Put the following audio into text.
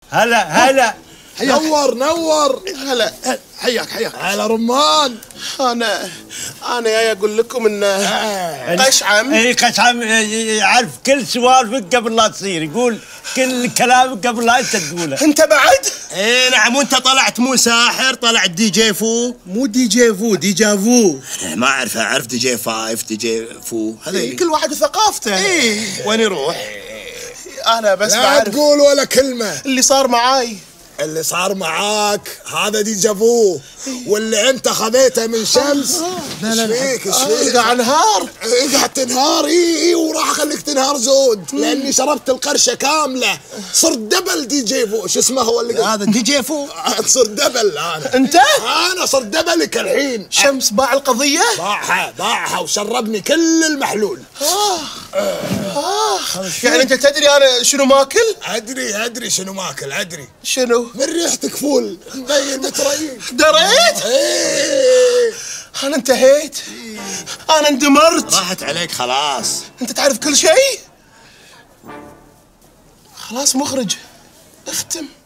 هلا نور هلا. حياك هلا رمان. انا جاي اقول لكم ان قشعم. اي قشعم يعرف كل سوالفك قبل لا تصير، يقول كل كلامك قبل لا انت تقوله. انت بعد؟ اي نعم، وانت طلعت مو ساحر، طلعت دي جي فو. مو دي جي فو، دي جافو. ما اعرف دي جي 5 دي جي فو هذا. كل واحد وثقافته. وين يروح؟ انا بس لا بعرف تقول ولا كلمة. اللي صار معاي. اللي صار معاك هذا دي جافو، واللي انت خذيته من شمس. لا ايش فيك؟ قاعد انهار. قاعد تنهار. اي وراح اخليك تنهار زود، لاني شربت القرشة كاملة. صرت دبل دي جي فو. شو اسمه هو اللي هذا دي جي فو. صرت دبل انا. انت؟ انا صرت دبلك الحين. شمس باع القضية؟ باعها وشربني كل المحلول. يعني انت تدري انا شنو ماكل؟ ادري شنو ماكل. ادري شنو؟ من ريحتك فول مبين متريق. دريت؟ ايه انا انتهيت. انا اندمرت. راحت عليك خلاص. انت تعرف كل شيء. خلاص مخرج، اختم.